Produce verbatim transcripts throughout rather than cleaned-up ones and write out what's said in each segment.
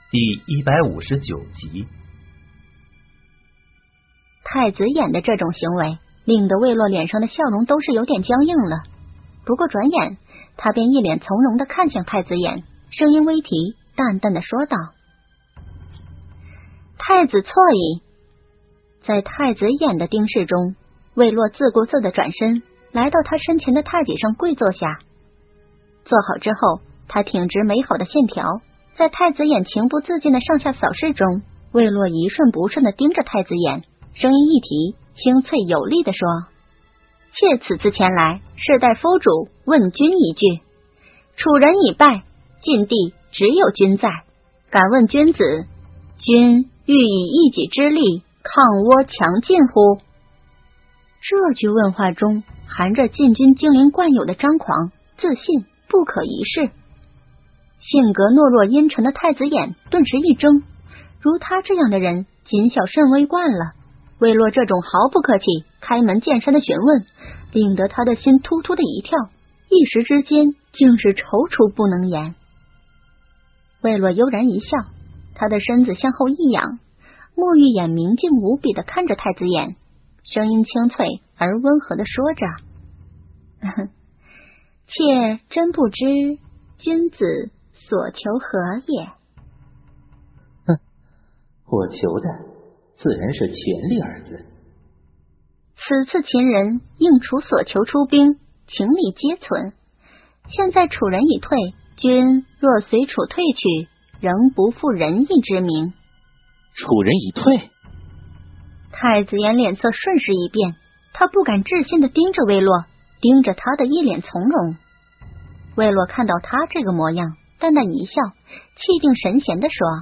第一百五十九集。 太子眼的这种行为令得魏洛脸上的笑容都是有点僵硬了，不过转眼他便一脸从容地看向太子眼，声音微提，淡淡地说道：太子错矣。在太子眼的盯视中，魏洛自顾自地转身来到他身前的榻几上跪坐下。坐好之后，他挺直美好的线条，在太子眼情不自禁的上下扫视中，魏洛一瞬不瞬的盯着太子眼，声音一提，清脆有力的说：妾此次前来，是待夫主问君一句，楚人已败，晋地只有君在，敢问君子，君欲以一己之力抗倭强晋乎？这句问话中含着禁军精灵惯有的张狂、自信、不可一世。性格懦弱阴沉的太子眼顿时一怔，如他这样的人谨小慎微惯了，魏洛这种毫不客气开门见山的询问，令得他的心突突的一跳，一时之间竟是踌躇不能言。魏洛悠然一笑，他的身子向后一仰，墨玉眼明净无比的看着太子眼，声音清脆而温和的说着：妾真不知君子所求何也。 哼，我求的自然是权力二字。 此次秦人应楚所求出兵，情理皆存。现在楚人已退，君若随楚退去，仍不负仁义之名。 楚人已退？ 太子眼脸色瞬时一变，他不敢置信的盯着魏洛，盯着他的一脸从容。魏洛看到他这个模样，淡淡一笑，气定神闲的说：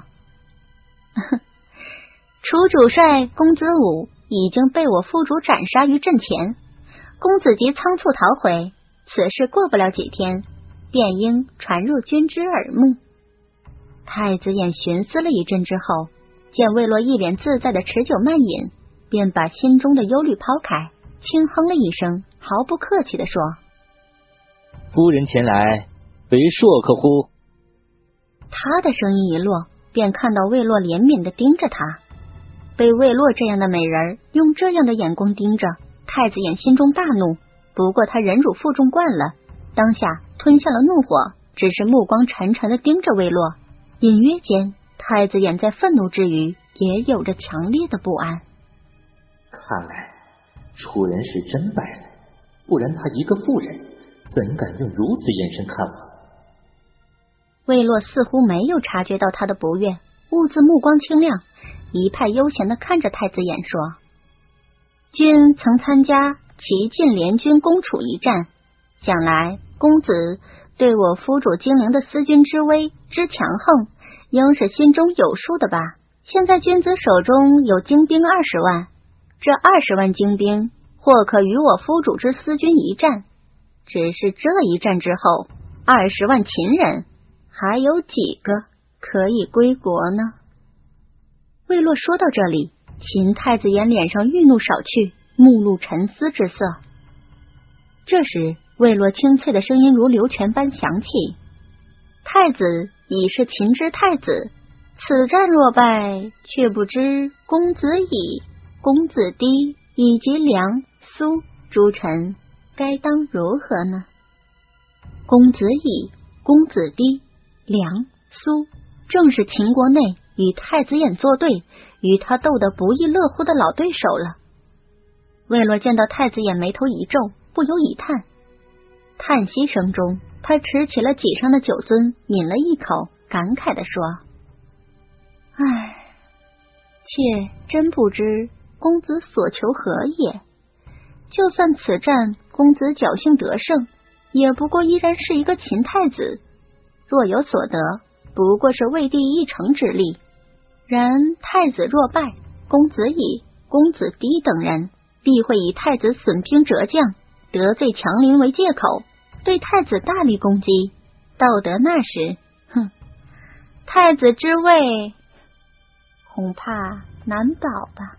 楚主帅公子武已经被我夫主斩杀于阵前，公子即仓促逃回，此事过不了几天，便应传入君之耳目。太子眼寻思了一阵之后，见魏洛一脸自在的持酒慢饮，便把心中的忧虑抛开，轻哼了一声，毫不客气的说： 夫人前来为硕客乎？ 他的声音一落，便看到魏洛怜悯的盯着他。被魏洛这样的美人用这样的眼光盯着，太子眼心中大怒，不过他忍辱负重惯了，当下吞下了怒火，只是目光沉沉的盯着魏洛。隐约间，太子眼在愤怒之余也有着强烈的不安。 看来楚人是真败了，不然他一个妇人怎敢用如此眼神看我？ 魏洛似乎没有察觉到他的不悦，兀自目光清亮，一派悠闲的看着太子眼说：君曾参加齐晋联军攻楚一战，想来公子对我夫主精灵的思君之威之强横，应是心中有数的吧？现在君子手中有精兵二十万，这二十万精兵或可与我夫主之思君一战，只是这一战之后，二十万秦人还有几个可以归国呢？魏洛说到这里，秦太子眼脸上愠怒少去，目露沉思之色。这时魏洛清脆的声音如流泉般响起：太子已是秦之太子，此战若败，却不知公子乙、公子低以及梁、苏诸臣该当如何呢？公子乙、公子低、梁、苏正是秦国内与太子眼作对，与他斗得不亦乐乎的老对手了。魏洛见到太子眼眉头一皱，不由一叹，叹息声中，他持起了几上的酒樽，抿了一口，感慨地说：唉，妾真不知公子所求何也。就算此战公子侥幸得胜，也不过依然是一个秦太子，若有所得，不过是魏地一城之力。然太子若败，公子乙、公子低等人必会以太子损兵折将、得罪强邻为借口，对太子大力攻击。到得那时，哼，太子之位恐怕难保吧。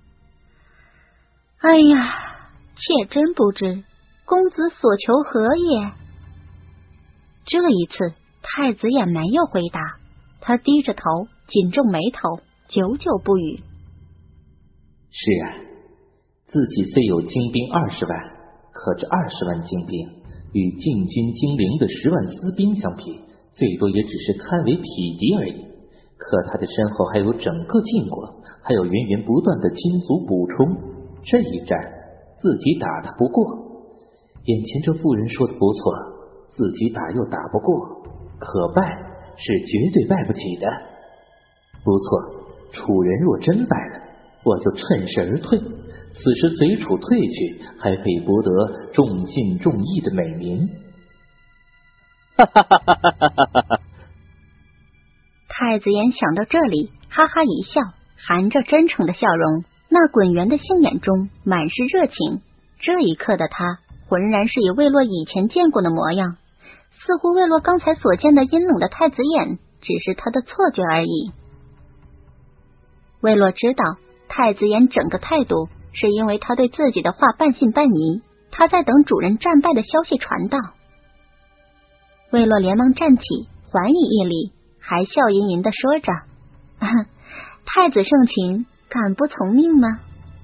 哎呀，妾真不知公子所求何也。这一次太子也没有回答，他低着头紧皱眉头，久久不语。 是啊，自己虽有精兵二十万，可这二十万精兵与禁军精灵的十万私兵相比，最多也只是堪为匹敌而已。可他的身后还有整个晋国，还有源源不断的军卒补充，这一战自己打他不过。眼前这妇人说的不错，自己打又打不过，可败是绝对败不起的。不错，楚人若真败了，我就趁势而退，此时随楚退去，还可以博得重信重义的美名。 哈哈哈哈哈哈哈！ 太子爷想到这里，哈哈一笑，含着真诚的笑容，那滚圆的杏眼中满是热情。这一刻的他浑然是以魏洛以前见过的模样，似乎魏洛刚才所见的阴冷的太子眼只是他的错觉而已。魏洛知道太子眼整个态度是因为他对自己的话半信半疑，他在等主人战败的消息传到。魏洛连忙站起，还以一礼，还笑吟吟地说着：“太子盛情，敢不从命吗？”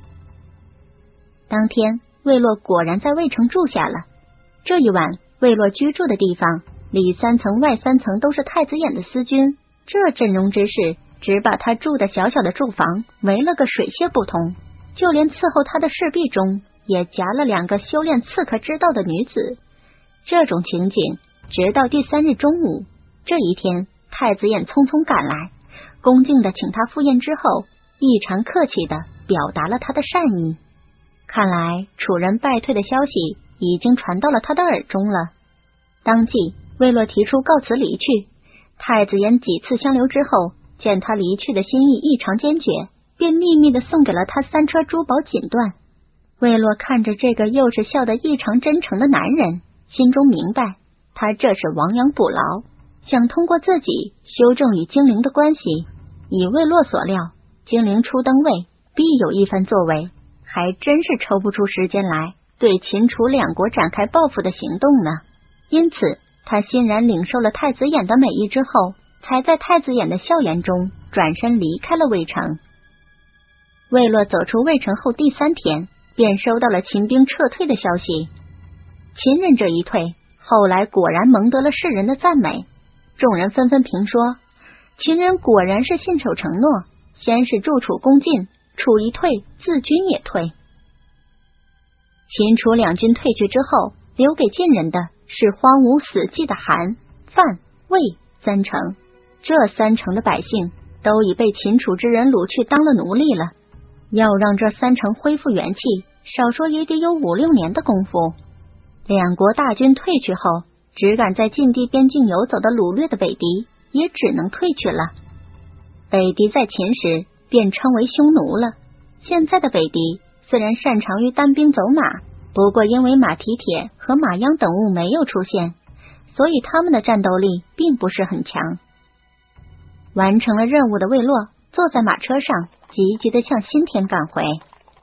当天，魏洛果然在魏城住下了。这一晚，魏洛居住的地方里三层外三层都是太子眼的私军，这阵容之势只把他住的小小的住房围了个水泄不通，就连伺候他的侍婢中也夹了两个修炼刺客之道的女子。这种情景直到第三日中午，这一天太子眼匆匆赶来，恭敬的请他赴宴之后，异常客气的表达了他的善意。看来楚人败退的消息已经传到了他的耳中了。当即魏洛提出告辞离去，太子眼几次相留之后，见他离去的心意异常坚决，便秘密的送给了他三车珠宝锦缎。魏洛看着这个又是笑得异常真诚的男人，心中明白他这是亡羊补牢，想通过自己修正与精灵的关系。以魏洛所料，精灵初登位必有一番作为，还真是抽不出时间来对秦楚两国展开报复的行动呢。因此他欣然领受了太子眼的美意之后，才在太子眼的笑颜中转身离开了魏城。魏洛走出魏城后第三天，便收到了秦兵撤退的消息。秦人这一退，后来果然蒙得了世人的赞美，众人纷纷评说，秦人果然是信守承诺，先是助楚攻晋，楚一退，自军也退。秦楚两军退去之后，留给晋人的是荒芜死寂的韩、范、魏三城，这三城的百姓都已被秦楚之人掳去当了奴隶了。要让这三城恢复元气，少说也得有五六年的功夫。两国大军退去后，只敢在晋地边境游走的掳掠的北狄也只能退去了。北狄在秦时便称为匈奴了，现在的北狄虽然擅长于单兵走马，不过因为马蹄铁和马秧等物没有出现，所以他们的战斗力并不是很强。完成了任务的魏洛坐在马车上，急急地向新田赶回。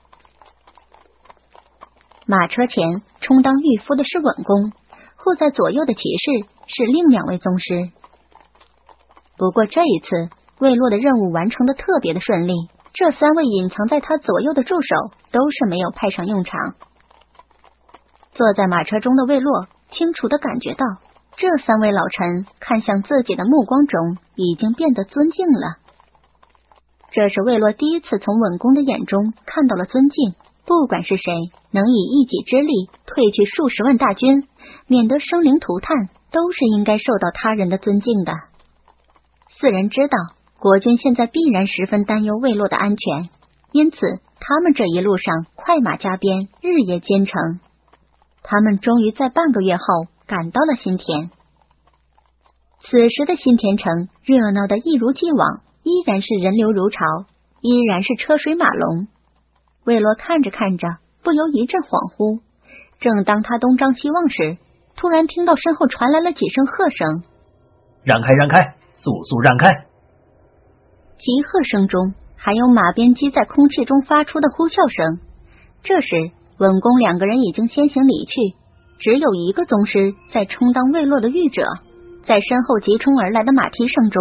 马车前充当御夫的是稳公，护在左右的骑士是另两位宗师。不过这一次魏洛的任务完成的特别的顺利，这三位隐藏在他左右的助手都是没有派上用场。坐在马车中的魏洛清楚地感觉到，这三位老臣看向自己的目光中已经变得尊敬了。这是魏洛第一次从稳公的眼中看到了尊敬，不管是谁能以一己之力退去数十万大军，免得生灵涂炭，都是应该受到他人的尊敬的。四人知道国军现在必然十分担忧魏洛的安全，因此他们这一路上快马加鞭，日夜兼程。他们终于在半个月后赶到了新田。此时的新田城热闹的一如既往，依然是人流如潮，依然是车水马龙。魏洛看着看着，不由一阵恍惚。正当他东张西望时，突然听到身后传来了几声喝声：“ 让开，让开，速速让开！” 急喝声中还有马鞭击在空气中发出的呼啸声。这时稳公两个人已经先行离去，只有一个宗师在充当魏洛的御者。在身后急冲而来的马蹄声中，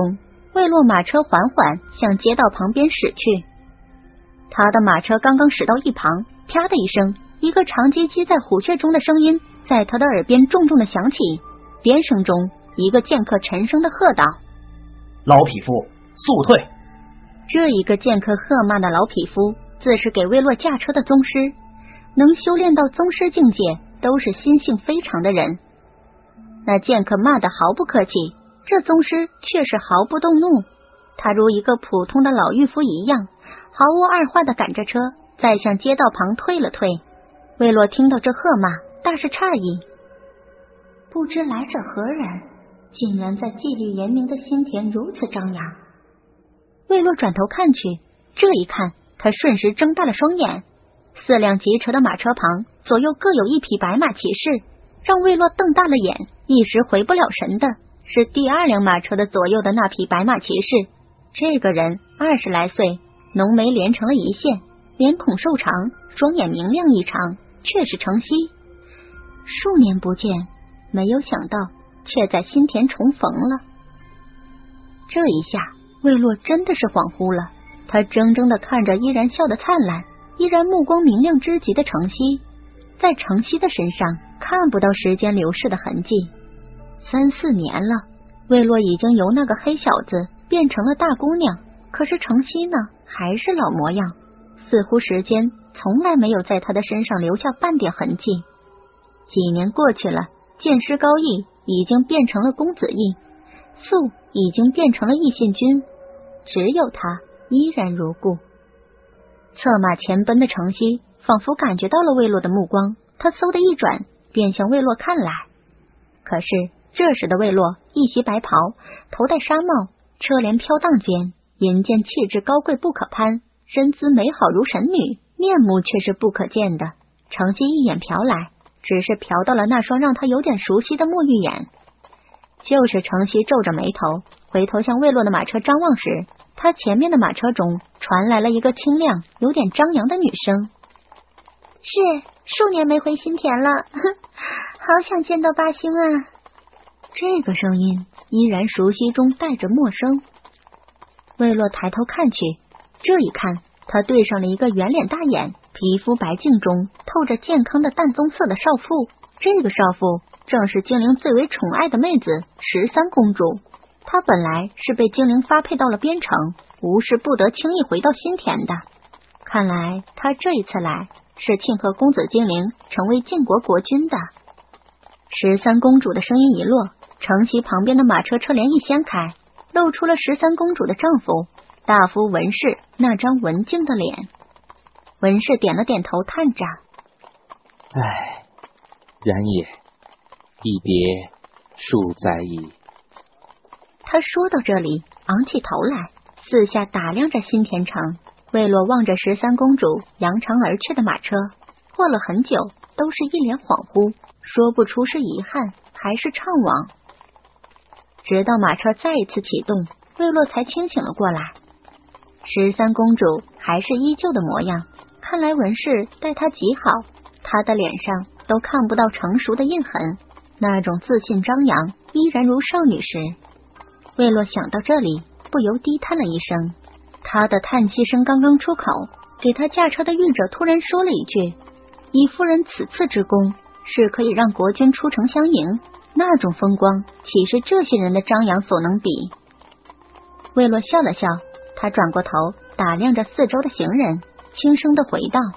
魏洛马车缓缓向街道旁边驶去。他的马车刚刚驶到一旁，啪的一声，一个长击击在虎穴中的声音在他的耳边重重的响起，边声中一个剑客沉声的喝道： 老匹夫，速退！ 这一个剑客喝骂的老匹夫自是给魏洛驾车的宗师，能修炼到宗师境界都是心性非常的人。那剑客骂得毫不客气，这宗师却是毫不动怒，他如一个普通的老渔夫一样，毫无二话的赶着车再向街道旁退了退。魏洛听到这喝骂，大是诧异，不知来者何人，竟然在纪律严明的新田如此张扬。魏洛转头看去，这一看，他瞬时睁大了双眼。四辆疾驰的马车旁，左右各有一匹白马骑士，让魏洛瞪大了眼，一时回不了神的是第二辆马车的左右的那匹白马骑士。这个人二十来岁，浓眉连成了一线，脸孔瘦长，双眼明亮异常，却是程曦。数年不见，没有想到却在新田重逢了。这一下魏洛真的是恍惚了，他怔怔的看着依然笑得灿烂，依然目光明亮之极的程曦，在程曦的身上看不到时间流逝的痕迹。三四年了，魏洛已经由那个黑小子变成了大姑娘，可是程曦呢，还是老模样，似乎时间从来没有在他的身上留下半点痕迹。几年过去了，剑师高义已经变成了公子义，素已经变成了义宪君，只有他依然如故。策马前奔的程曦仿佛感觉到了魏洛的目光，他嗖的一转，便向魏洛看来。可是这时的魏洛一袭白袍，头戴纱帽，车帘飘荡间，引见气质高贵不可攀，身姿美好如神女，面目却是不可见的。程曦一眼瞟来，只是瞟到了那双让他有点熟悉的墨玉眼。就是程曦皱着眉头，回头向魏洛的马车张望时，他前面的马车中传来了一个清亮有点张扬的女声：是，数年没回新田了，好想见到八星啊。这个声音依然熟悉中带着陌生。魏洛抬头看去，这一看，他对上了一个圆脸大眼，皮肤白净中透着健康的淡棕色的少妇。这个少妇正是精灵最为宠爱的妹子十三公主。她本来是被精灵发配到了边城，无事不得轻易回到新田的。看来她这一次来是庆贺公子精灵成为晋国国君的。十三公主的声音一落，程曦旁边的马车车帘一掀开，露出了十三公主的丈夫大夫文氏那张文静的脸。文氏点了点头，叹着： 唉，然也，一别数载矣。 他说到这里，昂起头来，四下打量着新田城。魏洛望着十三公主扬长而去的马车，过了很久，都是一脸恍惚，说不出是遗憾还是怅惘。直到马车再一次启动，魏洛才清醒了过来。十三公主还是依旧的模样，看来文氏待她极好，她的脸上都看不到成熟的印痕，那种自信张扬依然如少女时。魏洛想到这里，不由低叹了一声。他的叹息声刚刚出口，给他驾车的御者突然说了一句：以夫人此次之功，是可以让国君出城相迎，那种风光岂是这些人的张扬所能比？魏洛笑了笑，他转过头打量着四周的行人，轻声的回道：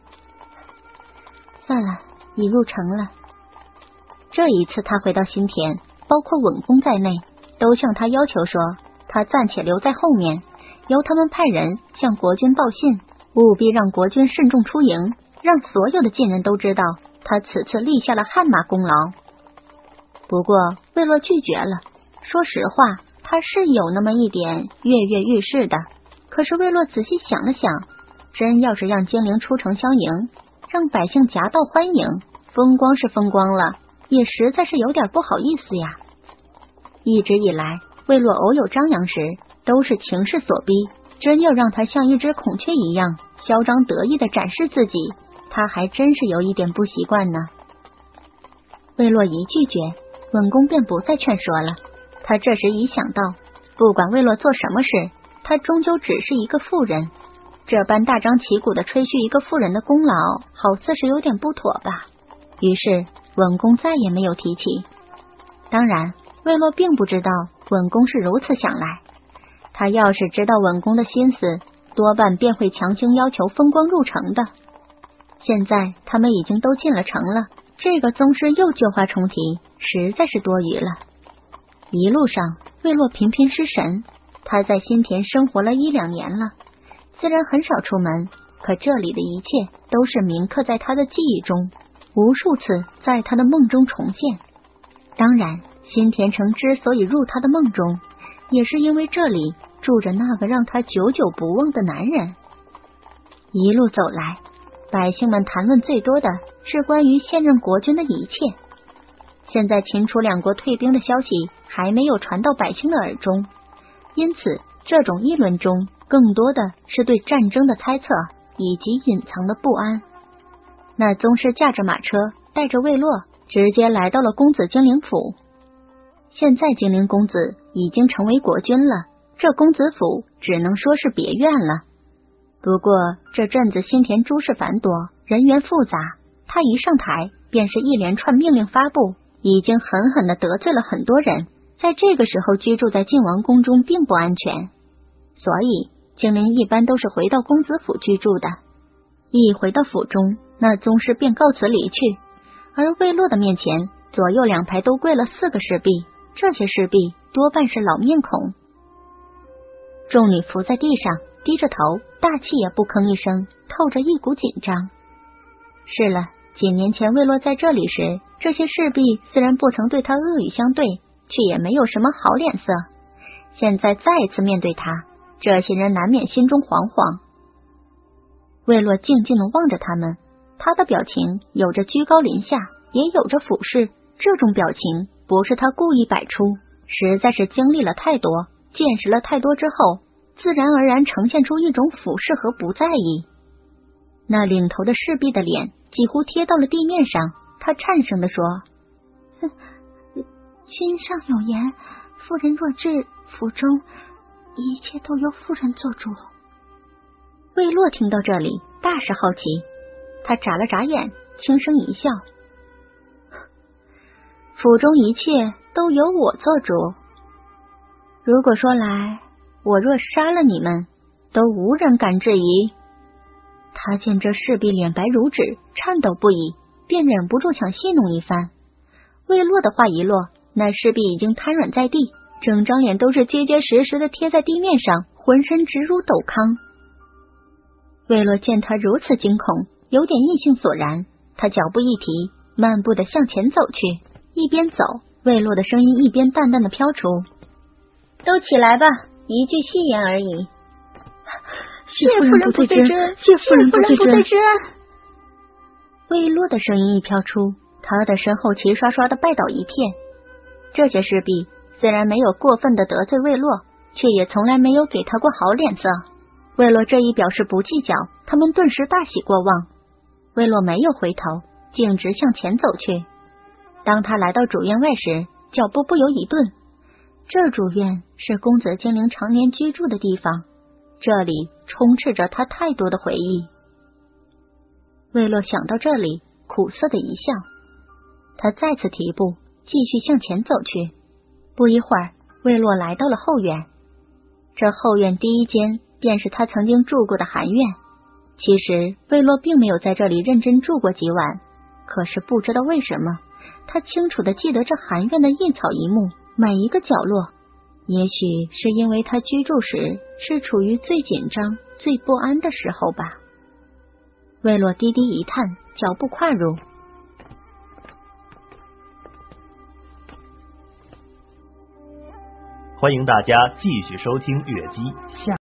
算了，已入城了。这一次他回到新田，包括稳公在内，都向他要求说，他暂且留在后面，由他们派人向国君报信，务必让国君慎重出营，让所有的近人都知道他此次立下了汗马功劳。不过魏洛拒绝了，说实话，他是有那么一点跃跃欲试的。可是魏洛仔细想了想，真要是让精灵出城相迎，让百姓夹道欢迎，风光是风光了，也实在是有点不好意思呀。一直以来，魏洛偶有张扬时，都是情势所逼，真要让他像一只孔雀一样嚣张得意的展示自己，他还真是有一点不习惯呢。魏洛一拒绝，稳公便不再劝说了。他这时已想到， 不管魏洛做什么事，他终究只是一个妇人。这般大张旗鼓的吹嘘一个妇人的功劳，好似是有点不妥吧。于是文公再也没有提起。当然，魏洛并不知道文公是如此想来。他要是知道文公的心思，多半便会强行要求风光入城的。现在他们已经都进了城了，这个宗师又旧话重提，实在是多余了。一路上，魏洛频频失神。他在新田生活了一两年了，虽然很少出门，可这里的一切都是铭刻在他的记忆中，无数次在他的梦中重现。当然，新田城之所以入他的梦中，也是因为这里住着那个让他久久不忘的男人。一路走来，百姓们谈论最多的是关于现任国君的一切。现在秦楚两国退兵的消息还没有传到百姓的耳中，因此这种议论中更多的是对战争的猜测以及隐藏的不安。那宗师驾着马车，带着魏洛，直接来到了公子精灵府。现在精灵公子已经成为国君了，这公子府只能说是别院了。不过这阵子新田诸事繁多，人员复杂，他一上台便是一连串命令发布，已经狠狠地得罪了很多人。在这个时候居住在晋王宫中并不安全，所以精灵一般都是回到公子府居住的。一回到府中，那宗师便告辞离去，而魏洛的面前左右两排都跪了四个侍婢，这些侍婢多半是老面孔。众女伏在地上，低着头，大气也不吭一声，透着一股紧张。是了，几年前魏洛在这里时，这些侍婢虽然不曾对他恶语相对，却也没有什么好脸色。现在再次面对他，这些人难免心中惶惶。魏洛静静地望着他们，他的表情有着居高临下，也有着俯视。这种表情不是他故意摆出，实在是经历了太多，见识了太多之后，自然而然呈现出一种俯视和不在意。那领头的侍婢的脸几乎贴到了地面上，他颤声地说： 君上有言，妇人若至府中，一切都由妇人做主。 魏洛听到这里大是好奇，他眨了眨眼，轻声一笑：府中一切都由我做主。如果说来，我若杀了你们，都无人敢质疑。他见这侍婢脸白如纸，颤抖不已，便忍不住想戏弄一番。魏洛的话一落，那侍婢已经瘫软在地，整张脸都是结结实实的贴在地面上，浑身直如斗糠。魏洛见他如此惊恐，有点意兴索然，他脚步一提，漫步的向前走去。一边走，魏洛的声音一边淡淡的飘出：都起来吧，一句戏言而已。 谢夫人不罪之恩，谢夫人不罪之恩。 魏洛的声音一飘出，他的身后齐刷刷的拜倒一片。这些侍婢虽然没有过分的得罪魏洛，却也从来没有给他过好脸色。魏洛这一表示不计较，他们顿时大喜过望。魏洛没有回头，径直向前走去。当他来到主院外时，脚步不由一顿。这主院是公子精灵常年居住的地方，这里充斥着他太多的回忆。魏洛想到这里，苦涩的一笑。他再次提步，继续向前走去。不一会儿，魏洛来到了后院。这后院第一间便是他曾经住过的寒院。其实魏洛并没有在这里认真住过几晚，可是不知道为什么，他清楚的记得这寒院的一草一木，每一个角落。也许是因为他居住时是处于最紧张、最不安的时候吧。魏洛低低一叹，脚步跨入。 欢迎大家继续收听《月姬》下。